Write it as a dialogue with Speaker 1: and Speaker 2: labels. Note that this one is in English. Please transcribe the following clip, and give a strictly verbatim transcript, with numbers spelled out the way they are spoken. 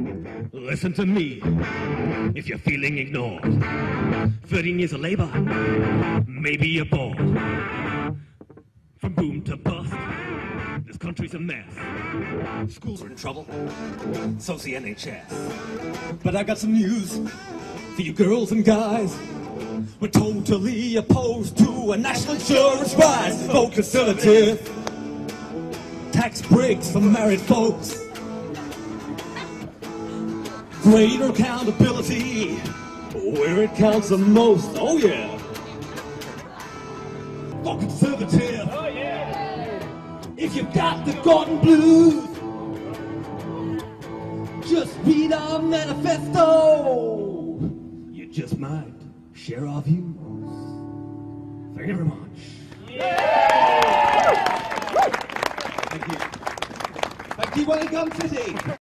Speaker 1: Listen to me, if you're feeling ignored. thirteen years of labor, maybe you're bored. From boom to bust, this country's a mess. Schools are in trouble, so's the N H S. But I got some news for you girls and guys. We're totally opposed to a national insurance rise. Vote conservative, tax breaks for married folks. Greater accountability, where it counts the most. Oh yeah. Vote conservative. Oh yeah. If you've got the Gordon blues, just read our manifesto. You just might share our views. Thank you very much. Yeah. Thank you. Thank you, welcome city.